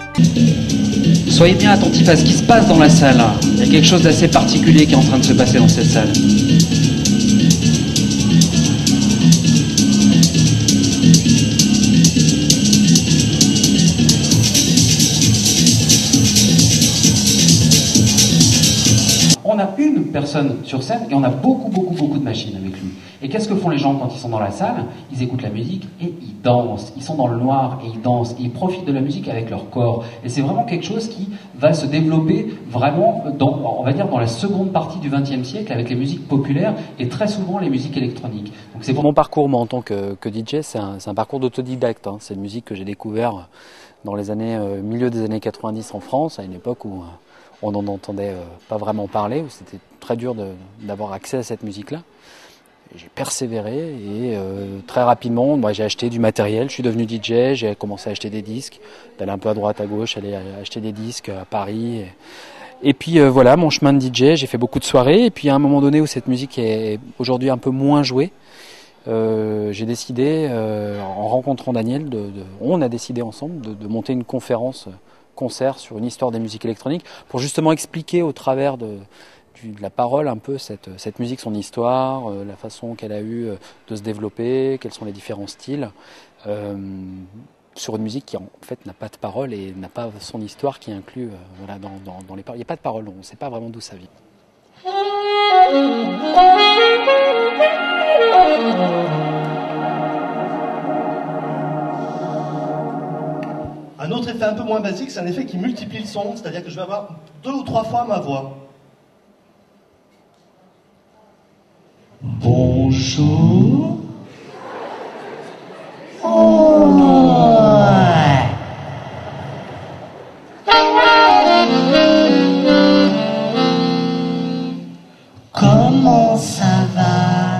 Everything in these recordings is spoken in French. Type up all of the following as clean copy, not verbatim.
Soyez bien attentifs à ce qui se passe dans la salle. Il y a quelque chose d'assez particulier qui est en train de se passer dans cette salle. On a une personne sur scène et on a beaucoup de machines avec lui. Et qu'est-ce que font les gens quand ils sont dans la salle? Ils écoutent la musique et ils dansent. Ils sont dans le noir et ils dansent. Et ils profitent de la musique avec leur corps. Et c'est vraiment quelque chose qui va se développer vraiment, on va dire, dans la seconde partie du XXe siècle avec les musiques populaires et très souvent les musiques électroniques. Donc c'est mon parcours, moi, en tant que DJ, c'est un parcours d'autodidacte. Hein. C'est une musique que j'ai découvert dans les années, milieu des années 90 en France, à une époque où on n'en entendait pas vraiment parler, où c'était très dur d'avoir accès à cette musique-là. J'ai persévéré et très rapidement, j'ai acheté du matériel, je suis devenu DJ, j'ai commencé à acheter des disques, d'aller un peu à droite, à gauche, aller acheter des disques à Paris. Et puis voilà, mon chemin de DJ, j'ai fait beaucoup de soirées. Et puis à un moment donné où cette musique est aujourd'hui un peu moins jouée, j'ai décidé, en rencontrant Daniel, on a décidé ensemble de monter une conférence concert sur une histoire des musiques électroniques pour justement expliquer au travers de la parole un peu cette musique, son histoire, la façon qu'elle a eu de se développer, quels sont les différents styles, sur une musique qui en fait n'a pas de parole et n'a pas son histoire qui inclut voilà, dans les paroles. Il n'y a pas de parole, on ne sait pas vraiment d'où ça vient. Un autre effet un peu moins basique, c'est un effet qui multiplie le son, c'est-à-dire que je vais avoir 2 ou 3 fois ma voix. Bonjour. Comment ça va?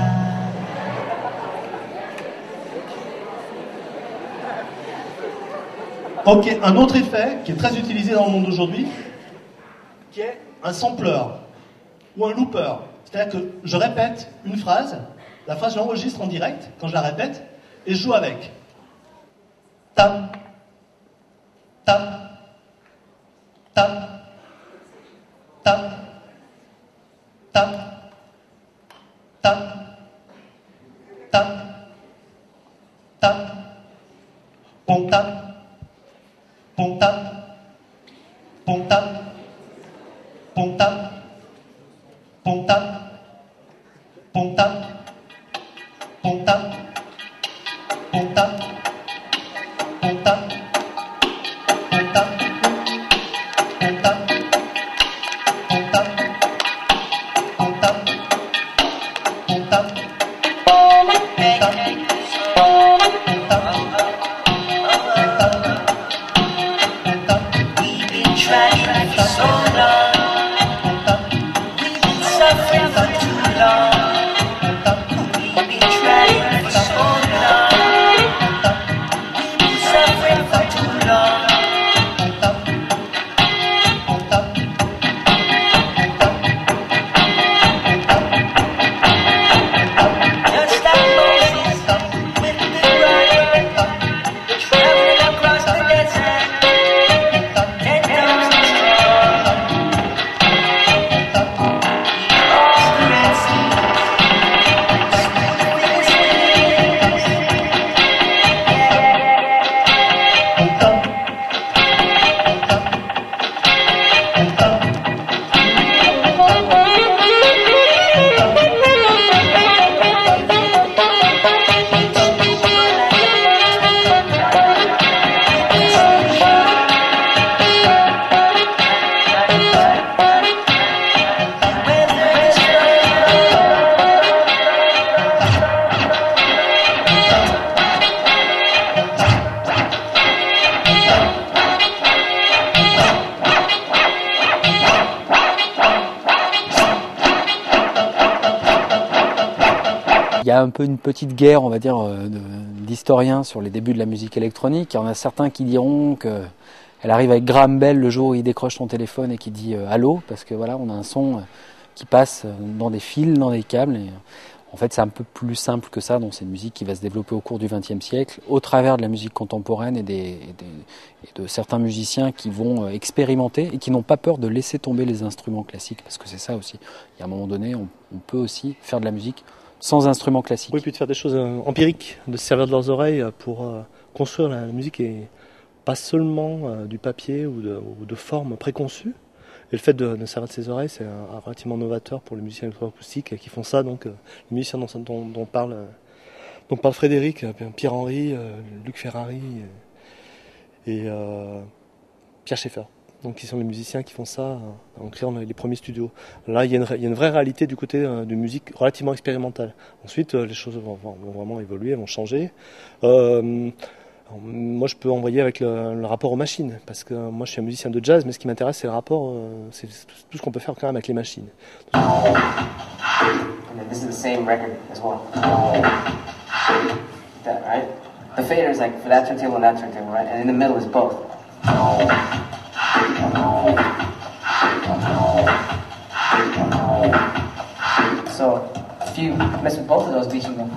Ok, un autre effet qui est très utilisé dans le monde d'aujourd'hui, qui est un sampler ou un looper. C'est-à-dire que je répète une phrase, la phrase je l'enregistre en direct quand je la répète, et je joue avec. Tam, tam, tam, tam, tam, tam, tam, tam, pom tam, pom tam, pom tam, pom tam, pom tam, pom tam, pom tam, pom tam, pom tam, pom tam, pom tam, pom tam, pom tam, pom tam, Il y a un peu une petite guerre, on va dire, d'historiens sur les débuts de la musique électronique. Il y en a certains qui diront qu'elle arrive avec Graham Bell le jour où il décroche son téléphone et qui dit allô, parce que voilà, on a un son qui passe dans des fils, dans des câbles. Et En fait, c'est un peu plus simple que ça, donc c'est une musique qui va se développer au cours du XXe siècle, au travers de la musique contemporaine et de certains musiciens qui vont expérimenter et qui n'ont pas peur de laisser tomber les instruments classiques, parce que c'est ça aussi. Il y a un moment donné, on peut aussi faire de la musique sans instruments classiques. Oui, puis de faire des choses empiriques, de se servir de leurs oreilles pour construire la musique et pas seulement du papier ou de formes préconçues. Et le fait de servir de ses oreilles, c'est relativement novateur pour les musiciens électroacoustiques qui font ça. Donc, les musiciens dont parle Frédéric, Pierre-Henry, Luc Ferrari et Pierre Schaeffer. Donc, qui sont les musiciens qui font ça en créant les premiers studios. Là, il y a une vraie réalité du côté de musique relativement expérimentale. Ensuite, les choses vont vraiment évoluer, elles vont changer. Moi, je peux envoyer avec le rapport aux machines, parce que moi, je suis un musicien de jazz, mais ce qui m'intéresse, c'est le rapport, c'est tout ce qu'on peut faire quand même avec les machines. And then this is the same record as well. That, right? The fader is like for that turntable and that turntable, right? And in the middle is both. So if you mess with both of those beats, you go.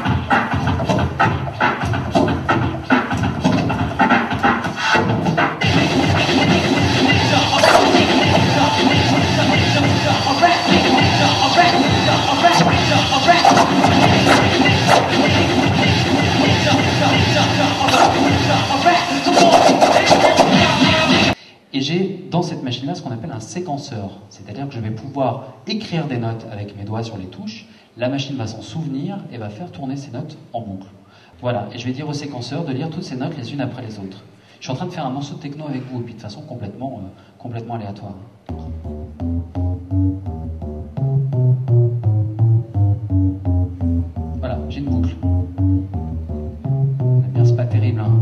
Et j'ai dans cette machine-là ce qu'on appelle un séquenceur, c'est-à-dire que je vais pouvoir écrire des notes avec mes doigts sur les touches, la machine va s'en souvenir et va faire tourner ces notes en boucle. Voilà, et je vais dire au séquenceur de lire toutes ces notes les unes après les autres. Je suis en train de faire un morceau de techno avec vous, et puis de façon complètement aléatoire. Voilà, j'ai une boucle. Eh bien, c'est pas terrible, hein.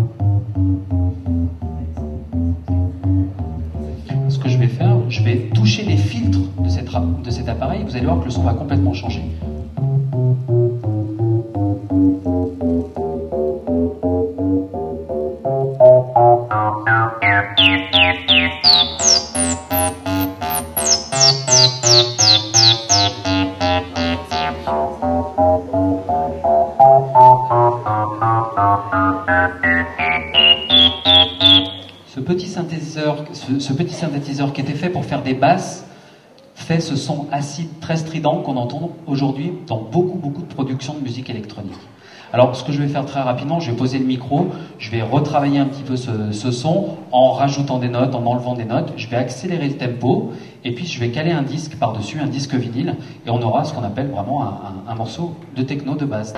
Ce que je vais faire, je vais toucher les filtres de cet appareil, vous allez voir que le son va complètement changer. Ce petit synthétiseur qui était fait pour faire des basses fait ce son acide très strident qu'on entend aujourd'hui dans beaucoup de productions de musique électronique. Alors ce que je vais faire très rapidement, je vais poser le micro, je vais retravailler un petit peu ce son en rajoutant des notes, en enlevant des notes, je vais accélérer le tempo et puis je vais caler un disque par-dessus, un disque vinyle, et on aura ce qu'on appelle vraiment un morceau de techno de base.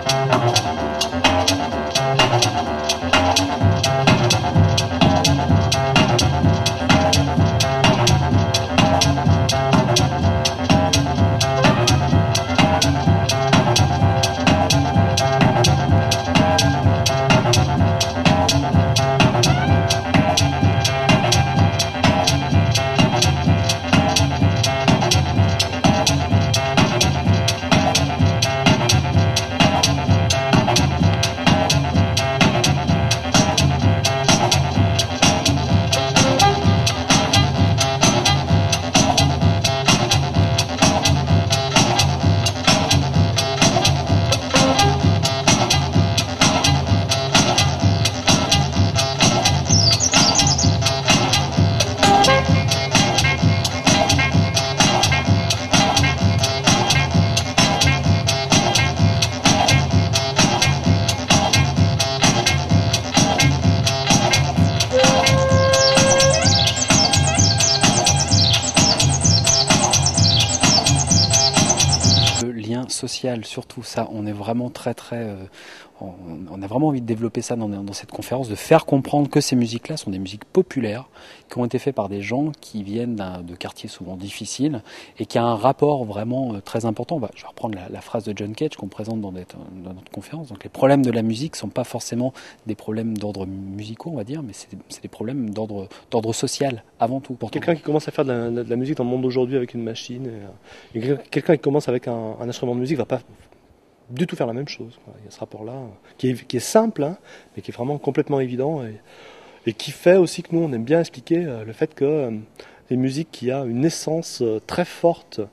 Social, surtout ça, on est vraiment on a vraiment envie de développer ça dans cette conférence, de faire comprendre que ces musiques-là sont des musiques populaires, qui ont été faites par des gens qui viennent de quartiers souvent difficiles et qui a un rapport vraiment très important. Je vais reprendre la phrase de John Cage qu'on présente dans notre conférence. Donc les problèmes de la musique ne sont pas forcément des problèmes d'ordre musicaux, on va dire, mais c'est des problèmes d'ordre social avant tout. Quelqu'un qui commence à faire de la musique dans le monde d'aujourd'hui avec une machine, et quelqu'un qui commence avec un instrument de musique va pas du tout faire la même chose. Il y a ce rapport-là qui est simple, hein, mais qui est vraiment complètement évident et qui fait aussi que nous, on aime bien expliquer le fait que les musiques qui a une essence très forte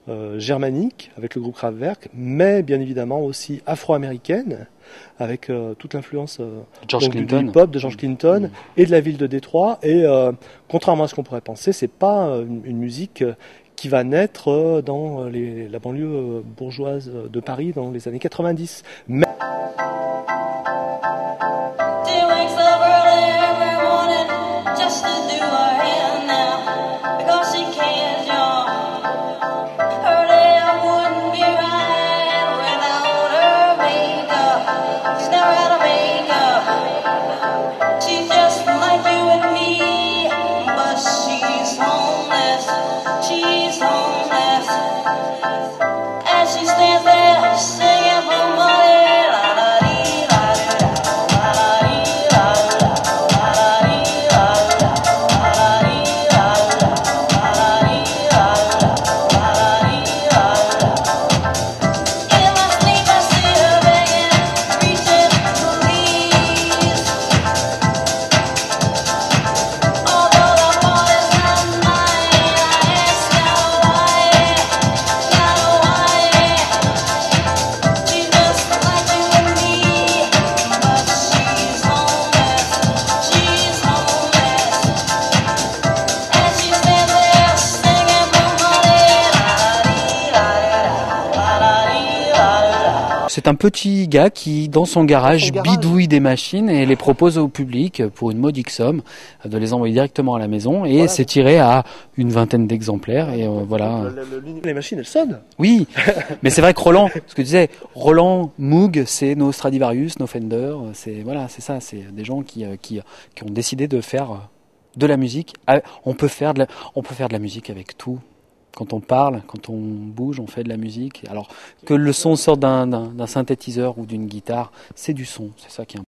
germanique avec le groupe Kraftwerk, mais bien évidemment aussi afro-américaine avec toute l'influence du hip-hop de George Clinton et de la ville de Détroit. Et contrairement à ce qu'on pourrait penser, c'est pas une musique qui va naître dans la banlieue bourgeoise de Paris dans les années 90. Mais C'est un petit gars qui, dans son garage, bidouille des machines et les propose au public pour une modique somme de les envoyer directement à la maison. Et voilà, c'est tiré à une vingtaine d'exemplaires. Et voilà. Les machines, elles sonnent. Oui, mais c'est vrai que Roland, ce que tu disais, Roland, Moog, c'est nos Stradivarius, nos Fender. C'est voilà, c'est ça. C'est des gens qui ont décidé de faire de la musique. On peut faire de la musique avec tout. Quand on parle, quand on bouge, on fait de la musique. Alors que le son sorte d'un synthétiseur ou d'une guitare, c'est du son, c'est ça qui est important.